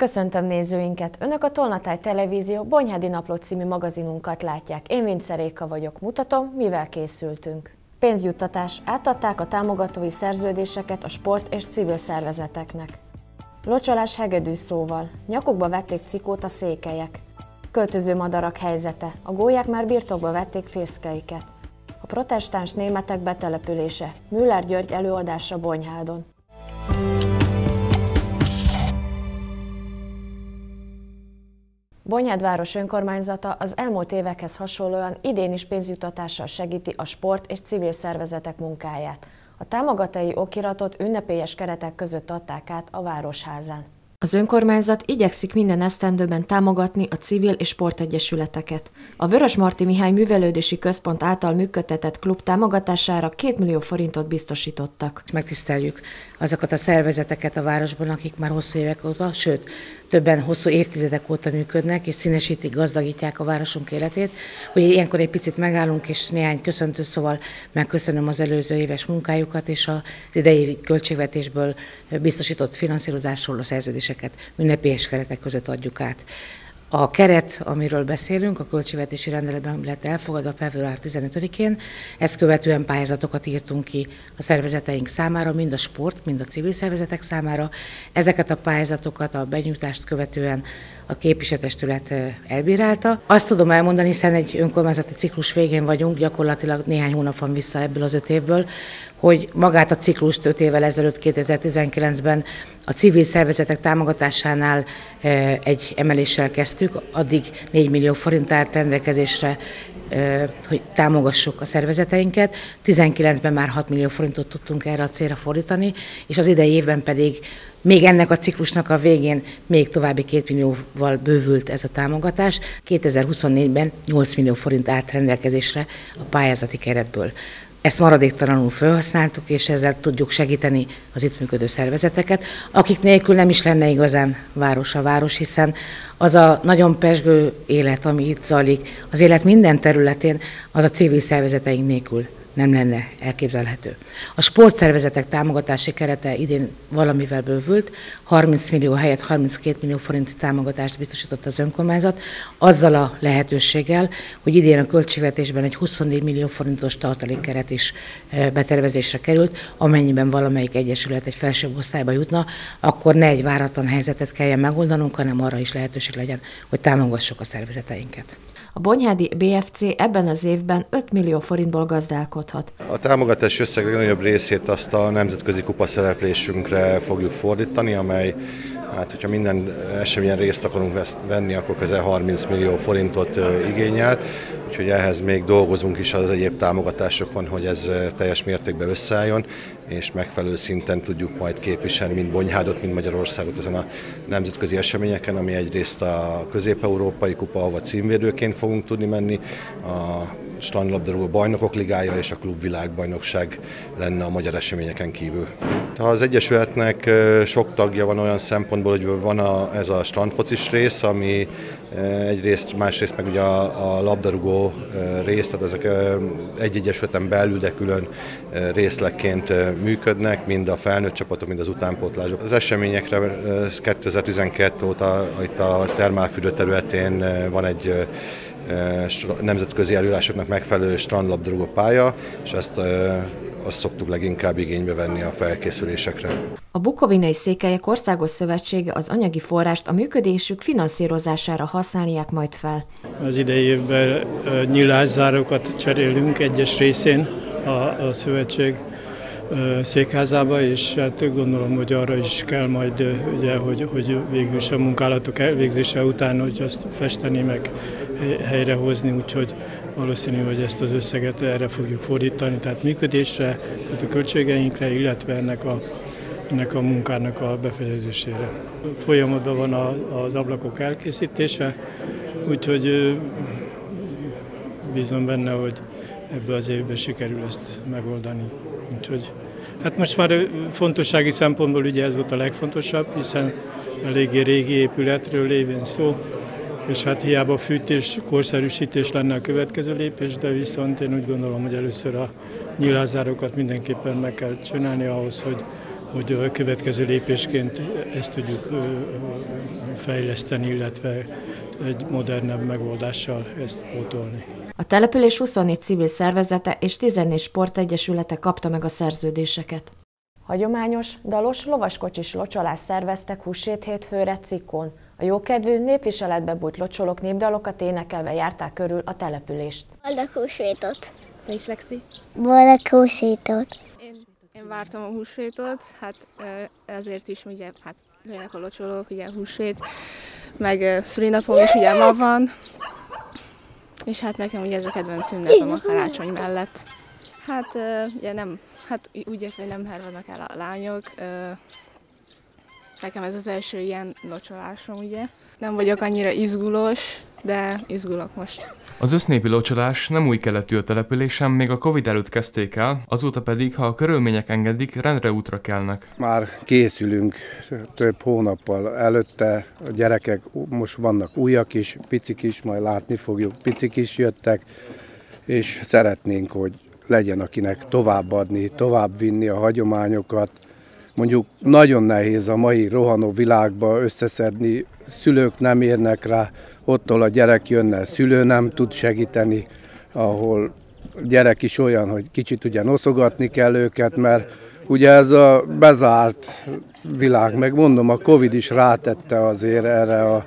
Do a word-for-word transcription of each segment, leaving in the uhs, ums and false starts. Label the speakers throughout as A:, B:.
A: Köszöntöm nézőinket! Önök a Tolnatáj Televízió Bonyhádi Napló című magazinunkat látják. Én Vince Réka vagyok, mutatom, mivel készültünk. Pénzjuttatás. Átadták a támogatói szerződéseket a sport és civil szervezeteknek. Locsolás hegedű szóval. Nyakukba vették cikót a székelyek. Költöző madarak helyzete. A gólyák már birtokba vették fészkeiket. A protestáns németek betelepülése. Müller György előadása Bonyhádon. Bonyhád város önkormányzata az elmúlt évekhez hasonlóan idén is pénzjuttatással segíti a sport és civil szervezetek munkáját. A támogatói okiratot ünnepélyes keretek között adták át a Városházán. Az önkormányzat igyekszik minden esztendőben támogatni a civil és sportegyesületeket. A Vörösmarty Mihály Művelődési Központ által működtetett klub támogatására két millió forintot biztosítottak.
B: Megtiszteljük azokat a szervezeteket a városban, akik már hosszú évek óta, sőt, többen hosszú évtizedek óta működnek, és színesítik, gazdagítják a városunk életét. Ugye ilyenkor egy picit megállunk, és néhány köszöntő szóval megköszönöm az előző éves munkájukat, és az idei költségvetésből biztosított finanszírozásról a szerződéseket ünnepélyes keretek között adjuk át. A keret, amiről beszélünk, a költségvetési rendeletben lett elfogadva február tizenötödikén, ezt követően pályázatokat írtunk ki a szervezeteink számára, mind a sport, mind a civil szervezetek számára. Ezeket a pályázatokat a benyújtást követően a képviselőtestület elbírálta. Azt tudom elmondani, hiszen egy önkormányzati ciklus végén vagyunk, gyakorlatilag néhány hónap van vissza ebből az öt évből, hogy magát a ciklust öt évvel ezelőtt, kétezer-tizenkilencben a civil szervezetek támogatásánál egy emeléssel kezdtük, addig négy millió forint állt rendelkezésre, hogy támogassuk a szervezeteinket. tizenkilencben már hat millió forintot tudtunk erre a célra fordítani, és az idei évben pedig még ennek a ciklusnak a végén még további két millióval bővült ez a támogatás. kétezer-huszonnégyben nyolc millió forint állt rendelkezésre a pályázati keretből. Ezt maradéktalanul felhasználtuk, és ezzel tudjuk segíteni az itt működő szervezeteket, akik nélkül nem is lenne igazán város a város, hiszen az a nagyon pezsgő élet, ami itt zajlik, az élet minden területén, az a civil szervezeteink nélkül nem lenne elképzelhető. A sportszervezetek támogatási kerete idén valamivel bővült, harminc millió helyett harminckét millió forint támogatást biztosított az önkormányzat, azzal a lehetőséggel, hogy idén a költségvetésben egy huszonnégy millió forintos tartalékkeret is betervezésre került, amennyiben valamelyik egyesület egy felsőbb osztályba jutna, akkor ne egy váratlan helyzetet kelljen megoldanunk, hanem arra is lehetőség legyen, hogy támogassuk a szervezeteinket.
A: A Bonyhádi bé ef cé ebben az évben öt millió forintból gazdálkodhat.
C: A támogatási összeg legnagyobb részét azt a nemzetközi kupa szereplésünkre fogjuk fordítani, amely, hát hogyha minden eseményen részt akarunk venni, akkor közel harminc millió forintot igényel. Úgyhogy ehhez még dolgozunk is az egyéb támogatásokon, hogy ez teljes mértékben összeálljon, és megfelelő szinten tudjuk majd képviselni mind Bonyhádot, mind Magyarországot ezen a nemzetközi eseményeken, ami egyrészt a közép-európai kupa, ahova címvédőként fogunk tudni menni, a strandlabdarúgó bajnokok ligája és a klubvilágbajnokság lenne a magyar eseményeken kívül. Az egyesületnek sok tagja van olyan szempontból, hogy van a, ez a strandfocis rész, ami egyrészt, másrészt meg ugye a, a labdarúgó rész, tehát ezek egy egyesületen belül, de külön részlegként működnek, mind a felnőtt csapatok, mind az utánpótlások. Az eseményekre kétezer-tizenkettő óta itt a termálfürdő területén van egy nemzetközi előírásoknak megfelelő strandlabdarúgó pálya, és ezt azt szoktuk leginkább igénybe venni a felkészülésekre.
A: A Bukovinai Székelyek Országos Szövetsége az anyagi forrást a működésük finanszírozására használják majd fel.
D: Az idei évben nyilászárókat cserélünk egyes részén a, a szövetség székházába, és hát gondolom, hogy arra is kell majd, ugye, hogy, hogy végül is a munkálatok elvégzése után, hogy azt festeni, meg helyrehozni, úgyhogy valószínű, hogy ezt az összeget erre fogjuk fordítani, tehát működésre, tehát a költségeinkre, illetve ennek a, ennek a munkának a befejezésére. Folyamatban van a, az ablakok elkészítése, úgyhogy bízom benne, hogy ebben az évben sikerül ezt megoldani. Úgyhogy, hát most már fontossági szempontból ugye ez volt a legfontosabb, hiszen eléggé régi épületről lévén szó, és hát hiába fűtés, korszerűsítés lenne a következő lépés, de viszont én úgy gondolom, hogy először a nyilázárokat mindenképpen meg kell csinálni ahhoz, hogy hogy a következő lépésként ezt tudjuk fejleszteni, illetve egy modernebb megoldással ezt pótolni.
A: A település huszonnégy civil szervezete és tizennégy sportegyesülete kapta meg a szerződéseket. Hagyományos, dalos, lovaskocsis locsolás szerveztek húsvét hétfőre Cikkón. A jókedvű, népviseletbe bújt locsolók népdalokat énekelve járták körül a települést.
E: Boldog húsvétot!
F: Te is, Lexi?
E: Boldog húsvétot!
F: Én, én vártam a húsvétot, hát ezért is ugye, hát jönnek a locsolók, ugye húsvét, meg szülinapom is ugye ma van, és hát nekem ugye ez a kedvenc ünnepem a karácsony mellett. Hát ugye nem, hát úgy értem, hogy nem hervadnak el a lányok. Nekem ez az első ilyen locsolásom, ugye. Nem vagyok annyira izgulós, de izgulok most.
G: Az össznépi locsolás nem új keletű a településen, még a Covid előtt kezdték el, azóta pedig, ha a körülmények engedik, rendre útra kelnek.
H: Már készülünk több hónappal előtte, a gyerekek most vannak újak is, picik is, majd látni fogjuk, picik is jöttek, és szeretnénk, hogy legyen akinek továbbadni, továbbvinni a hagyományokat. Mondjuk nagyon nehéz a mai rohanó világba összeszedni, szülők nem érnek rá, ottól a gyerek jönne, szülő nem tud segíteni, ahol a gyerek is olyan, hogy kicsit ugye noszogatni kell őket, mert ugye ez a bezárt világ, meg mondom, a Covid is rátette azért erre a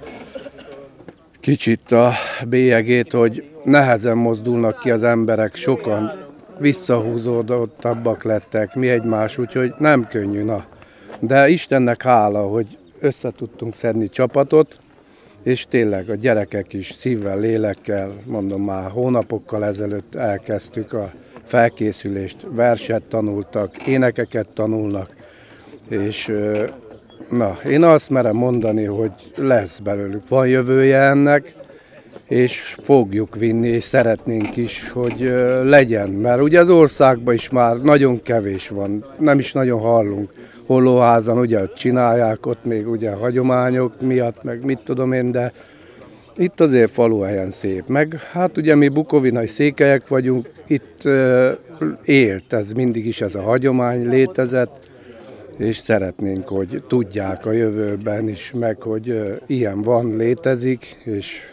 H: kicsit a bélyegét, hogy nehezen mozdulnak ki az emberek, sokan visszahúzódottabbak lettek, mi egymás, úgyhogy nem könnyű, na. De Istennek hála, hogy össze tudtunk szedni csapatot, és tényleg a gyerekek is szívvel, lélekkel, mondom már hónapokkal ezelőtt elkezdtük a felkészülést, verset tanultak, énekeket tanulnak, és na, én azt merem mondani, hogy lesz belőlük, van jövője ennek, és fogjuk vinni, és szeretnénk is, hogy legyen, mert ugye az országban is már nagyon kevés van, nem is nagyon hallunk. Hollóházan ugye ott csinálják, ott még ugye hagyományok miatt, meg mit tudom én, de itt azért faluhelyen szép. Meg hát ugye mi bukovinai székelyek vagyunk, itt élt ez mindig is ez a hagyomány létezett, és szeretnénk, hogy tudják a jövőben is meg, hogy ilyen van, létezik, és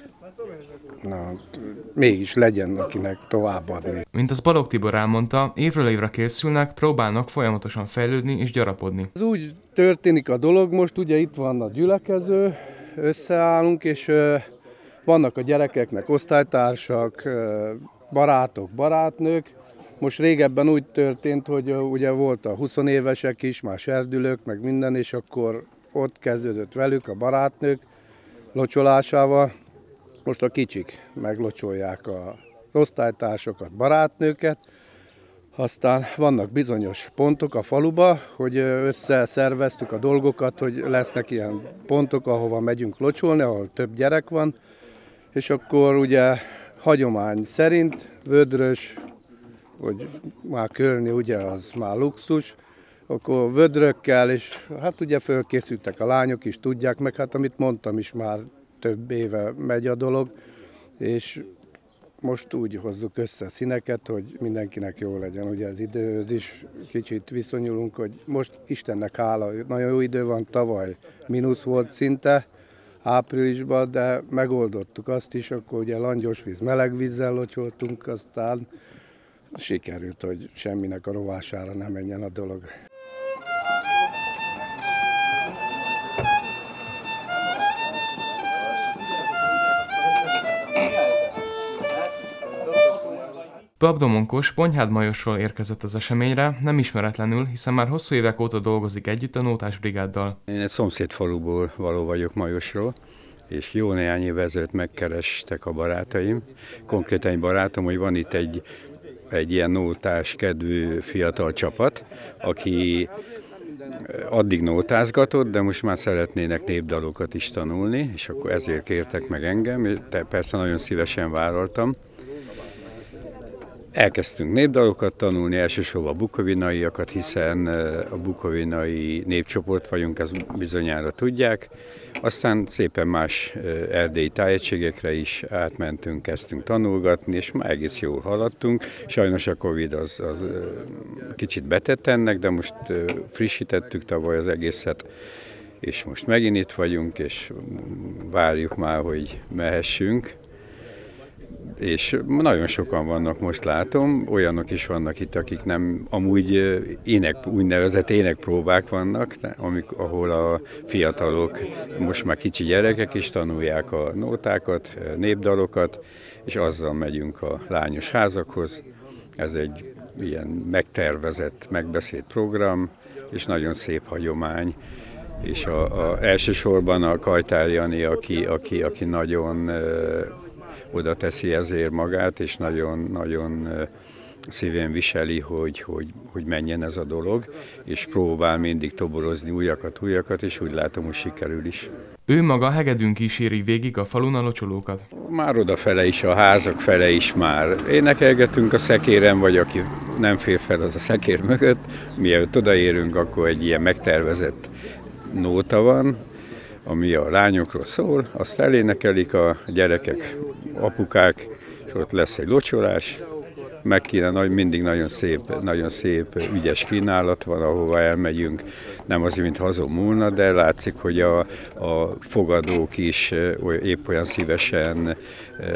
H: na, mégis legyen akinek továbbadni.
G: Mint az Balogh Tibor elmondta, évről évre készülnek, próbálnak folyamatosan fejlődni és gyarapodni.
H: Ez úgy történik a dolog, most ugye itt van a gyülekező, összeállunk, és ö, vannak a gyerekeknek osztálytársak, ö, barátok, barátnők. Most régebben úgy történt, hogy ö, ugye volt a huszonévesek is, már serdülők, meg minden, és akkor ott kezdődött velük a barátnők locsolásával. Most a kicsik meglocsolják az osztálytársokat, barátnőket, aztán vannak bizonyos pontok a faluba, hogy összeszerveztük a dolgokat, hogy lesznek ilyen pontok, ahova megyünk locsolni, ahol több gyerek van, és akkor ugye hagyomány szerint vödrös, hogy már kölni ugye az már luxus, akkor vödrökkel, és hát ugye fölkészültek a lányok is, tudják meg, hát amit mondtam is már, több éve megy a dolog, és most úgy hozzuk össze a színeket, hogy mindenkinek jó legyen. Ugye az időhöz is kicsit viszonyulunk, hogy most Istennek hála, nagyon jó idő van, tavaly mínusz volt szinte áprilisban, de megoldottuk azt is, akkor ugye langyos víz, meleg vízzel locsoltunk, aztán sikerült, hogy semminek a rovására nem menjen a dolog.
G: Babdomonkos Ponyhád Majosról érkezett az eseményre, nem ismeretlenül, hiszen már hosszú évek óta dolgozik együtt a Nótás Brigáddal.
I: Én egy szomszédfaluból való vagyok, Majosról, és jó néhány év ezelőtt megkerestek a barátaim. Konkrétan egy barátom, hogy van itt egy, egy ilyen nótás kedvű fiatal csapat, aki addig nótázgatott, de most már szeretnének népdalokat is tanulni, és akkor ezért kértek meg engem, de persze nagyon szívesen vállaltam. Elkezdtünk népdalokat tanulni, elsősorban a bukovinaiakat, hiszen a bukovinai népcsoport vagyunk, ezt bizonyára tudják. Aztán szépen más erdélyi tájegységekre is átmentünk, kezdtünk tanulgatni, és már egész jól haladtunk. Sajnos a Covid az, az kicsit betett ennek, de most frissítettük tavaly az egészet, és most megint itt vagyunk, és várjuk már, hogy mehessünk. És nagyon sokan vannak, most látom, olyanok is vannak itt, akik nem, amúgy ének, úgynevezett énekpróbák vannak, amik, ahol a fiatalok, most már kicsi gyerekek is tanulják a nótákat, népdalokat, és azzal megyünk a lányos házakhoz. Ez egy ilyen megtervezett, megbeszélt program, és nagyon szép hagyomány. És a, a, elsősorban a Kajtár Jani, aki, aki, aki nagyon oda teszi ezért magát, és nagyon-nagyon szívén viseli, hogy, hogy, hogy menjen ez a dolog, és próbál mindig toborozni újakat, újakat, és úgy látom, hogy sikerül is.
G: Ő maga hegedűn kíséri végig a falun a locsolókat.
I: Már odafele is, a házak fele is már énekelgetünk a szekéren, vagy aki nem fér fel, az a szekér mögött. Mielőtt odaérünk, akkor egy ilyen megtervezett nóta van, ami a lányokról szól, azt elénekelik a gyerekek, apukák, és ott lesz egy locsolás. Meg kéne, mindig nagyon szép, nagyon szép, ügyes kínálat van, ahova elmegyünk. Nem azért, mint hazon múlna, de látszik, hogy a, a fogadók is épp olyan szívesen e,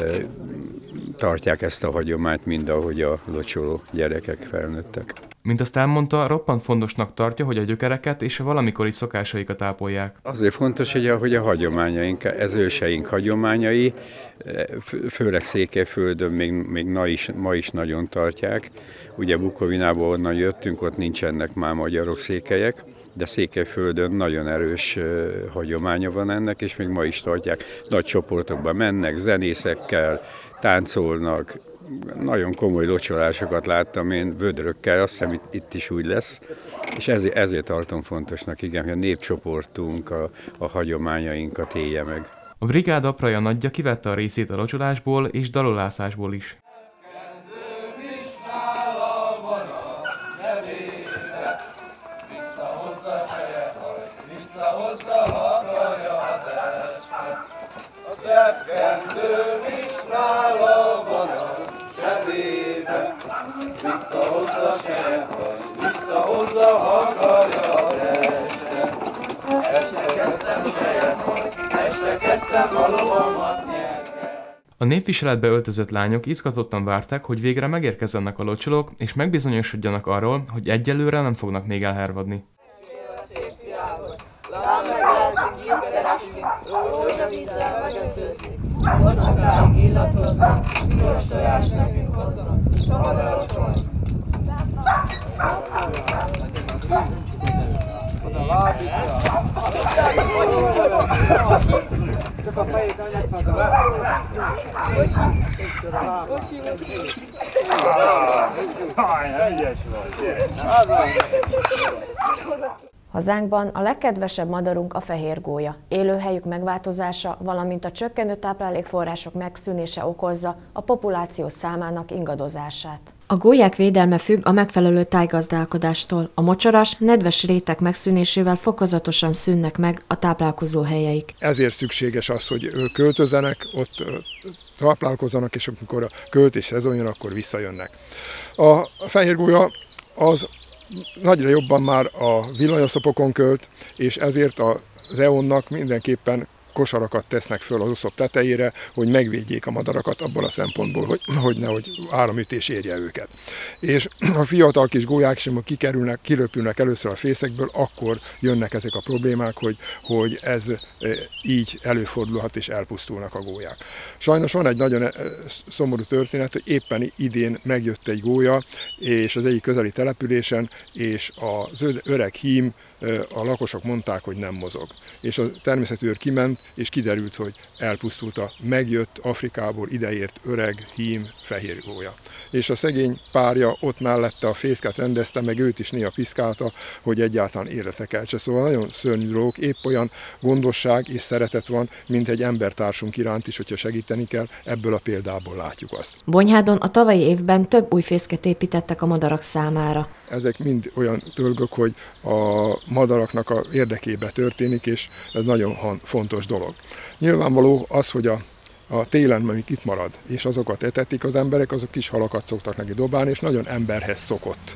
I: tartják ezt a hagyományt, mint ahogy a locsoló gyerekek felnőttek.
G: Mint azt elmondta, roppant fontosnak tartja, hogy a gyökereket és a valamikori szokásaikat ápolják.
I: Azért fontos, hogy a, hogy a hagyományaink, ez őseink hagyományai, főleg Székelyföldön még, még na is, ma is nagyon tartják. Ugye Bukovinából onnan jöttünk, ott nincsenek már magyarok, székelyek, de Székelyföldön nagyon erős hagyománya van ennek, és még ma is tartják. Nagy csoportokban mennek, zenészekkel, táncolnak. Nagyon komoly locsolásokat láttam én vödrökkel, azt hiszem itt, itt is úgy lesz, és ezért, ezért tartom fontosnak, igen, hogy a népcsoportunk, a, a hagyományainkat élje meg.
G: A brigád apraja nagyja kivette a részét a locsolásból és dalolászásból is.
J: Visszahozza serehaj, visszahozza hakarja az este. Este kezdtem serehaj, este kezdtem a lovamat nyerni.
G: A népviseletbe öltözött lányok izgatottan várták, hogy végre megérkezzenek a locsolók, és megbizonyosodjanak arról, hogy egyelőre nem fognak még elhervadni.
J: Lámegeltünk, gyökerestünk, rózsavízzel megöntőzni. Vacsokáig illatoznak, piros tojás nekünk hoznak. Szabad elocsolni. Oda lábítja. Csak a fejét anyag haza. Bocsi. Bocsi, bocsi. Háj, ügyes vagy.
A: Hazánkban a legkedvesebb madarunk a fehér gólya. Élőhelyük megváltozása, valamint a csökkenő táplálékforrások megszűnése okozza a populáció számának ingadozását. A gólyák védelme függ a megfelelő tájgazdálkodástól. A mocsaras, nedves réteg megszűnésével fokozatosan szűnnek meg a táplálkozó helyeik.
K: Ezért szükséges az, hogy költözzenek, ott táplálkozzanak, és amikor a költés szezon jön, akkor visszajönnek. A fehér gólya az nagyra jobban már a villanyoszlopokon költ, és ezért az é o en-nak mindenképpen kosarakat tesznek föl az oszlop tetejére, hogy megvédjék a madarakat abból a szempontból, hogy, hogy nehogy áramütés érje őket. És a fiatal kis gólyák sem kikerülnek, kiröpülnek először a fészekből, akkor jönnek ezek a problémák, hogy, hogy ez így előfordulhat és elpusztulnak a gólyák. Sajnos van egy nagyon szomorú történet, hogy éppen idén megjött egy gólya, és az egyik közeli településen, és az öreg hím, a lakosok mondták, hogy nem mozog. És a természetőr kiment, és kiderült, hogy elpusztult a megjött Afrikából ideért öreg hím fehér gólya. és a szegény párja ott mellette a fészket rendezte, meg őt is néha piszkálta, hogy egyáltalán életre keltse. Szóval nagyon szörnyű dolgok, épp olyan gondosság és szeretet van, mint egy embertársunk iránt is, hogyha segíteni kell, ebből a példából látjuk azt.
A: Bonyhádon a tavalyi évben több új fészket építettek a madarak számára.
K: Ezek mind olyan dolgok, hogy a madaraknak a érdekébe történik, és ez nagyon fontos dolog. Nyilvánvaló az, hogy a A télen, amik itt marad, és azokat etetik az emberek, azok kis halakat szoktak neki dobálni, és nagyon emberhez szokott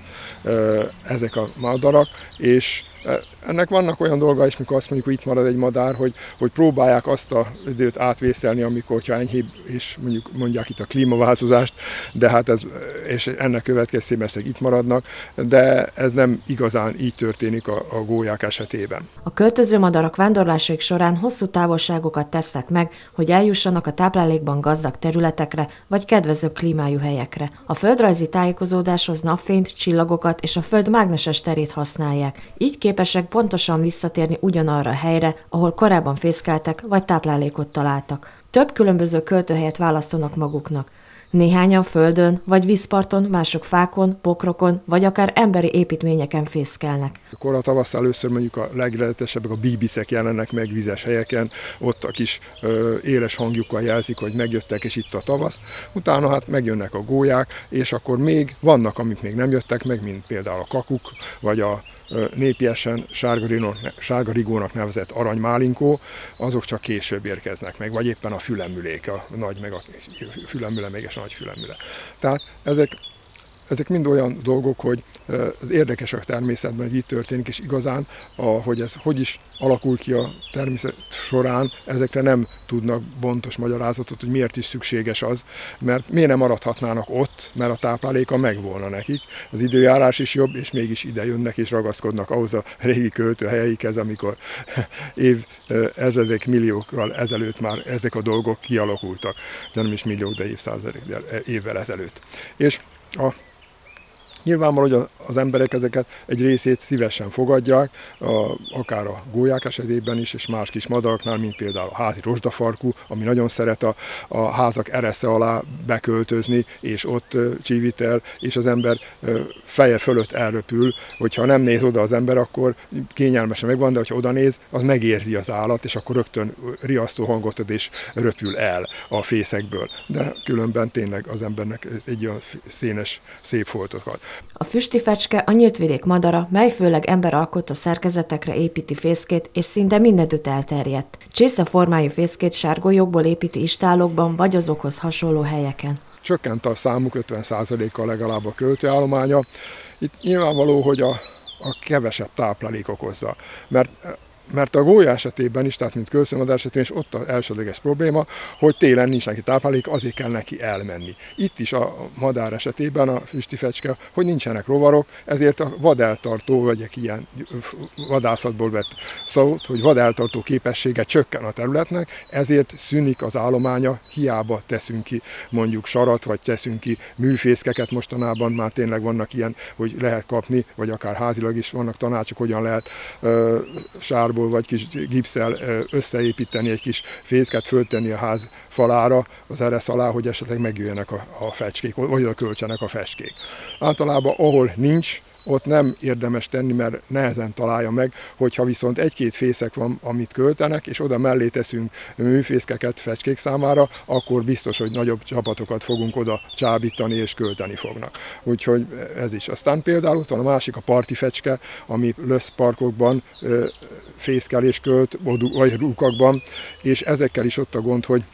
K: ezek a madarak, és ennek vannak olyan dolga is, mikor azt mondjuk, hogy itt marad egy madár, hogy, hogy próbálják azt az időt átvészelni, amikor, hogyha enyhébb, és mondjuk mondják itt a klímaváltozást, de hát ez, és ennek következtében ezek itt maradnak, de ez nem igazán így történik a, a gólyák esetében.
A: A költöző madarak vándorlásaik során hosszú távolságokat tesznek meg, hogy eljussanak a táplálékban gazdag területekre, vagy kedvező klímájú helyekre. A földrajzi tájékozódáshoz napfényt, csillagokat és a föld mágneses terét használják. Így képesek pontosan visszatérni ugyanarra a helyre, ahol korábban fészkeltek vagy táplálékot találtak. Több különböző költőhelyet választanak maguknak. Néhányan földön vagy vízparton, mások fákon, pokrokon vagy akár emberi építményeken fészkelnek.
K: Kora tavasz először mondjuk a legrettesebbek a bíbiszek jelennek meg vizes helyeken, ott a kis ö, éles hangjukkal jelzik, hogy megjöttek és itt a tavasz. Utána hát megjönnek a gólyák, és akkor még vannak, amik még nem jöttek meg, mint például a kakuk, vagy a népiesen sárgarigónak nevezett aranymálinkó, azok csak később érkeznek meg, vagy éppen a fülemülék, a nagy meg a fülemüle, meg és a nagy fülemüle. Tehát ezek, ezek mind olyan dolgok, hogy az érdekes a természetben, hogy így történik, és igazán, hogy ez hogy is alakul ki a természet során, ezekre nem tudnak pontos magyarázatot, hogy miért is szükséges az, mert miért nem maradhatnának ott, mert a tápláléka megvolna nekik. Az időjárás is jobb, és mégis ide jönnek és ragaszkodnak ahhoz a régi költőhelyeikhez, amikor év ezredek milliókkal ezelőtt már ezek a dolgok kialakultak, de nem is milliók, de évszázadok évvel ezelőtt. És a nyilvánvaló, hogy az emberek ezeket egy részét szívesen fogadják, akár a gólyák esetében is, és más kis madaraknál, mint például a házi rozsdafarkú, ami nagyon szeret a, a házak eresze alá beköltözni, és ott csívít el, és az ember feje fölött elröpül, hogyha nem néz oda az ember, akkor kényelmesen megvan, de hogyha oda néz, az megérzi az állat, és akkor rögtön riasztó hangot ad, és röpül el a fészekből. De különben tényleg az embernek egy olyan színes, szép foltot ad.
A: A füstifecske a nyíltvidék madara, mely főleg emberalkotta szerkezetekre építi fészkét, és szinte mindenütt elterjedt. Csésze formájú fészkét sárgolyókból építi istállókban vagy azokhoz hasonló helyeken.
K: Csökkent a számuk ötven százalékkal legalább a költőállománya. Itt nyilvánvaló, hogy a, a kevesebb táplálék okozza, mert Mert a gólya esetében is, tehát mint költőmadár esetében is ott az elsődleges probléma, hogy télen nincs neki táplálék, azért kell neki elmenni. Itt is a madár esetében, a füstifecske, hogy nincsenek rovarok, ezért a vadeltartó, vegyek ilyen vadászatból vett szót, hogy vadeltartó képessége csökken a területnek, ezért szűnik az állománya, hiába teszünk ki mondjuk sarat, vagy teszünk ki műfészkeket, mostanában már tényleg vannak ilyen, hogy lehet kapni, vagy akár házilag is vannak tanácsok, hogyan lehet uh, sárból vagy kis gipszel összeépíteni egy kis fészket, föltenni a ház falára, az eresz alá, hogy esetleg megjöjjenek a, a fecskék, vagy a kölcsenek a fecskék. Általában ahol nincs, ott nem érdemes tenni, mert nehezen találja meg, hogyha viszont egy-két fészek van, amit költenek, és oda mellé teszünk műfészkeket fecskék számára, akkor biztos, hogy nagyobb csapatokat fogunk oda csábítani és költeni fognak. Úgyhogy ez is. Aztán például ott van a másik, a parti fecske, ami löszparkokban fészkel és költ, vagy rúkakban, és ezekkel is ott a gond, hogy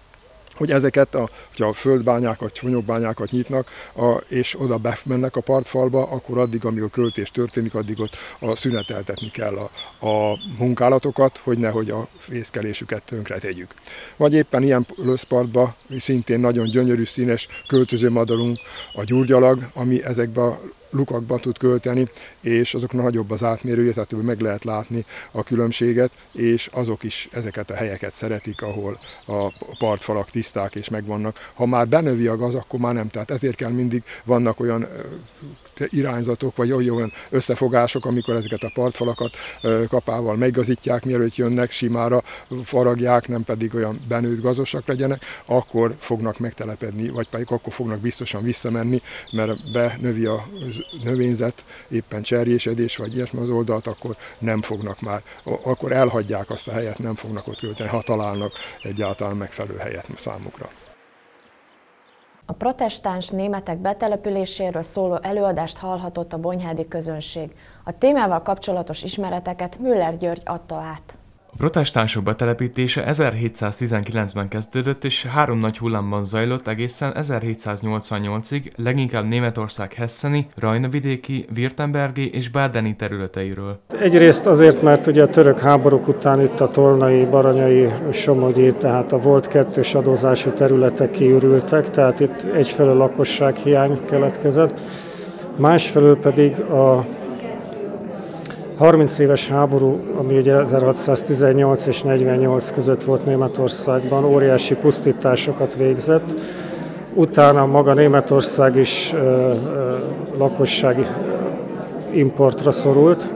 K: hogy ezeket, a, hogyha a földbányákat, csonyokbányákat nyitnak, a, és oda bemennek a partfalba, akkor addig, amíg a költés történik, addig ott a szüneteltetni kell a, a munkálatokat, hogy nehogy a fészkelésüket tönkre tegyük. Vagy éppen ilyen löszpartban szintén nagyon gyönyörű színes költöző madarunk, a gyurgyalag, ami ezekben a lukakba tud költeni, és azoknak nagyobb az átmérője, tehát meg lehet látni a különbséget, és azok is ezeket a helyeket szeretik, ahol a partfalak tiszták és megvannak. Ha már benövi a gaz, akkor már nem. Tehát ezért kell mindig, vannak olyan irányzatok, vagy olyan összefogások, amikor ezeket a partfalakat kapával megigazítják, mielőtt jönnek, simára faragják, nem pedig olyan benőtt gazosak legyenek, akkor fognak megtelepedni, vagy pedig akkor fognak biztosan visszamenni, mert benövi a növényzet, éppen cserjésedés, vagy ilyesmi az oldalt, akkor nem fognak már, akkor elhagyják azt a helyet, nem fognak ott költeni, ha találnak egyáltalán megfelelő helyet számukra.
A: A protestáns németek betelepüléséről szóló előadást hallhatott a bonyhádi közönség. A témával kapcsolatos ismereteket Müller György adta át.
G: A protestánsok betelepítése ezerhétszáztizenkilencben kezdődött, és három nagy hullámban zajlott egészen ezerhétszáznyolcvannyolcig, leginkább Németország hesseni, rajnavidéki, württembergi és bádeni területeiről.
L: Egyrészt azért, mert ugye a török háborúk után itt a tolnai, baranyai, somogyi, tehát a volt kettős adózású területek kiürültek, tehát itt egyfelől lakossághiány keletkezett, másfelől pedig a harminc éves háború, ami ugye ezerhatszáztizennyolc és negyvennyolc között volt Németországban, óriási pusztításokat végzett. Utána maga Németország is ö, ö, lakossági importra szorult,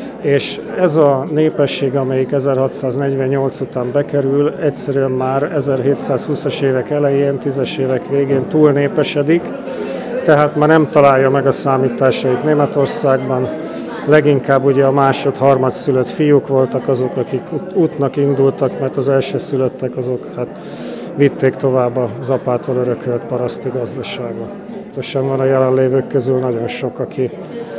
L: és ez a népesség, amelyik ezerhatszáznegyvennyolc után bekerül, egyszerűen már ezerhétszázhúszas évek elején, tízes évek végén túlnépesedik, tehát már nem találja meg a számításait Németországban. Leginkább ugye a másod-harmad szülött fiúk voltak azok, akik útnak indultak, mert az első szülöttek azok hát vitték tovább az apától örökölt paraszti gazdaságot. Pontosan van a jelenlévők közül nagyon sok, aki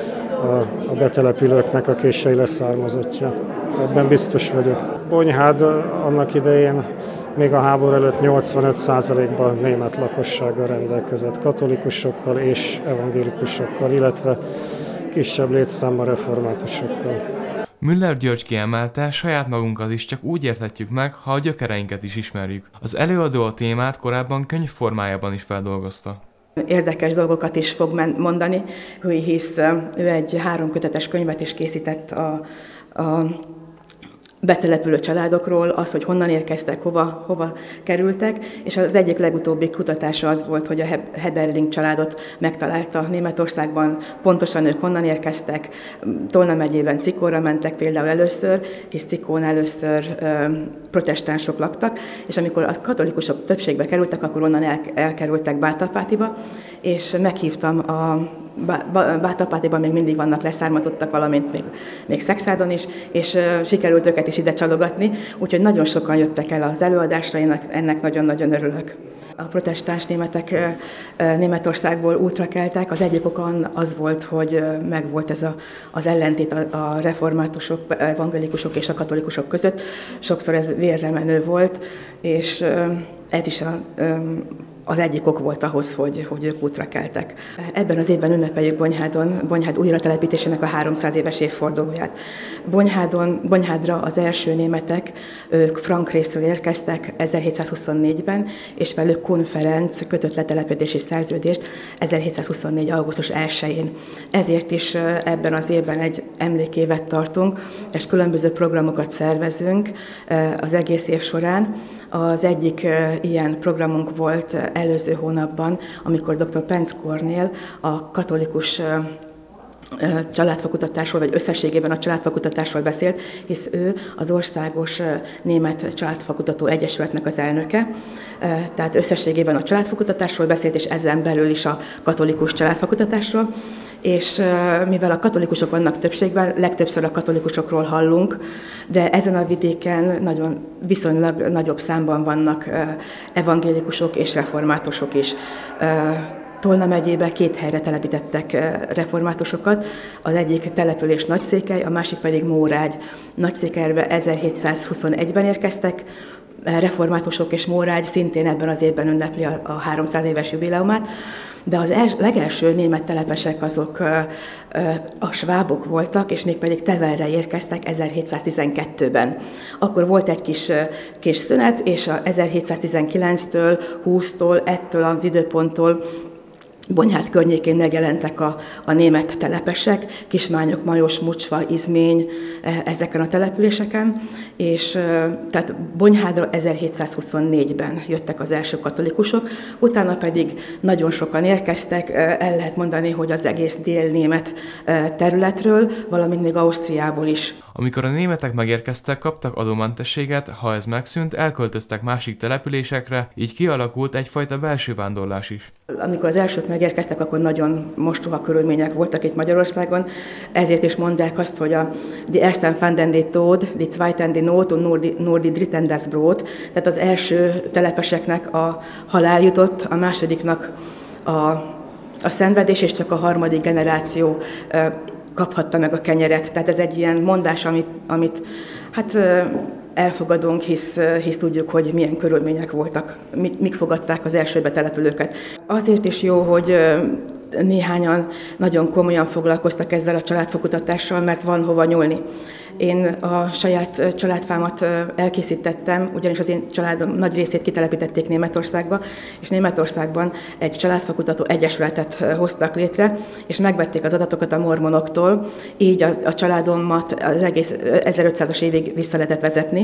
L: a, a betelepülőknek a kései leszármazottja. Ebben biztos vagyok. Bonyhád annak idején még a háború előtt nyolcvanöt százalékban német lakossággal rendelkezett, katolikusokkal és evangélikusokkal, illetve kisebb létszámmal reformátusokkal.
G: Müller György kiemelte, saját magunkat is csak úgy érthetjük meg, ha a gyökereinket is ismerjük. Az előadó a témát korábban könyvformájában is feldolgozta.
M: Érdekes dolgokat is fog mondani, hisz ő egy háromkötetes könyvet is készített a, a betelepülő családokról, az, hogy honnan érkeztek, hova, hova kerültek, és az egyik legutóbbi kutatása az volt, hogy a Heberling családot megtalálta Németországban, pontosan ők honnan érkeztek, Tolna megyében Cikóra mentek például először, és Cikón először ö, protestánsok laktak, és amikor a katolikusok többségbe kerültek, akkor onnan el, elkerültek Bátapátiba, és meghívtam a Bátapátiban még mindig vannak leszármazottak, valamint még, még Szexádon is, és uh, sikerült őket is ide csalogatni, úgyhogy nagyon sokan jöttek el az előadásra, én ennek nagyon-nagyon örülök. A protestáns németek uh, Németországból útra keltek, az egyik oka az volt, hogy uh, megvolt ez a, az ellentét a, a reformátusok, evangélikusok és a katolikusok között. Sokszor ez vérre menő volt, és uh, ez is a um, az egyik ok volt ahhoz, hogy, hogy ők útra keltek. Ebben az évben ünnepeljük Bonyhádon, Bonyhád újratelepítésének a háromszáz éves évfordulóját. Bonyhádon, Bonyhádra az első németek, ők frank részről érkeztek ezerhétszázhuszonnégyben, és velük Kun Ferenc kötött letelepedési szerződést ezerhétszázhuszonnégy. augusztus elsején. Ezért is ebben az évben egy emlékévet tartunk, és különböző programokat szervezünk az egész év során. Az egyik ilyen programunk volt előző hónapban, amikor dr. Penc Kornél a katolikus családfakutatásról, vagy összességében a családfakutatásról beszélt, hisz ő az Országos Német Családfakutató Egyesületnek az elnöke, tehát összességében a családfakutatásról beszélt, és ezen belül is a katolikus családfakutatásról, és mivel a katolikusok vannak többségben, legtöbbször a katolikusokról hallunk, de ezen a vidéken nagyon viszonylag nagyobb számban vannak evangélikusok és reformátusok is. Tolna megyébe két helyre telepítettek reformátusokat, az egyik település Nagyszékely, a másik pedig Mórágy. Nagyszékelybe ezerhétszázhuszonegyben érkeztek, reformátusok és Mórágy szintén ebben az évben ünnepli a, a háromszáz éves jubileumát, de az els, legelső német telepesek azok a svábok voltak, és mégpedig Teverre érkeztek ezerhétszáztizenkettőben. Akkor volt egy kis, kis szünet, és a ezerhétszáztizenkilenctől, húsztól, ettől az időponttól Bonyhád környékén megjelentek a, a német telepesek, Kismányok, Majos, Mucsva, Izmény, ezeken a településeken, és tehát Bonyhádra ezerhétszázhuszonnégyben jöttek az első katolikusok, utána pedig nagyon sokan érkeztek, el lehet mondani, hogy az egész délnémet területről, valamint még Ausztriából is.
G: Amikor a németek megérkeztek, kaptak adómentességet, ha ez megszűnt, elköltöztek másik településekre, így kialakult egyfajta belső vándorlás is.
M: Amikor az elsők megérkeztek, akkor nagyon mostoha körülmények voltak itt Magyarországon, ezért is mondják azt, hogy a die ersten fanden die Tod, die zweiten die Not und nur die, nur die dritten das Brot, tehát az első telepeseknek a halál jutott, a másodiknak a, a szenvedés, és csak a harmadik generáció kaphatta meg a kenyeret. Tehát ez egy ilyen mondás, amit, amit hát elfogadunk, hisz, hisz tudjuk, hogy milyen körülmények voltak, mik, mik fogadták az első betelepülőket. Azért is jó, hogy néhányan nagyon komolyan foglalkoztak ezzel a családfakutatással, mert van hova nyúlni. Én a saját családfámat elkészítettem, ugyanis az én családom nagy részét kitelepítették Németországba, és Németországban egy családfakutató egyesületet hoztak létre, és megvették az adatokat a mormonoktól, így a, a családomat az egész ezerötszázas évig vissza lehetett vezetni.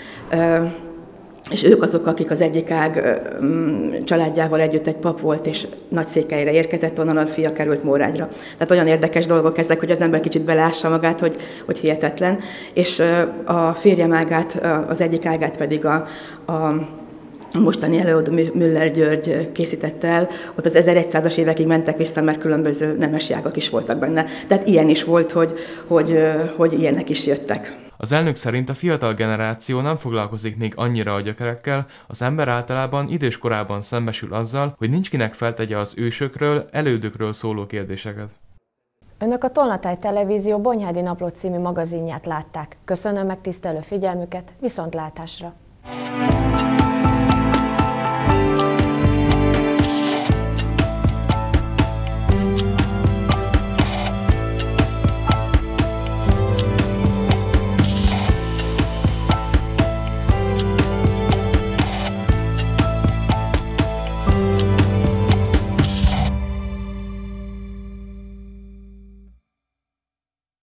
M: És ők azok, akik az egyik ág családjával együtt egy pap volt, és Nagyszékelyre érkezett, onnan a fia került Mórágyra. Tehát olyan érdekes dolgok ezek, hogy az ember kicsit belássa magát, hogy, hogy hihetetlen. És a férjem ágát, az egyik ágát pedig a, a mostani előadó Müller György készítette el, ott az ezeregyszázas évekig mentek vissza, mert különböző nemesi ágak is voltak benne. Tehát ilyen is volt, hogy, hogy, hogy ilyenek is jöttek.
G: Az elnök szerint a fiatal generáció nem foglalkozik még annyira a gyökerekkel, az ember általában idős korában szembesül azzal, hogy nincs kinek feltegye az ősökről, elődökről szóló kérdéseket.
A: Önök a Tolnatáj Televízió Bonyhádi Napló című magazinját látták. Köszönöm megtisztelő figyelmüket, viszontlátásra!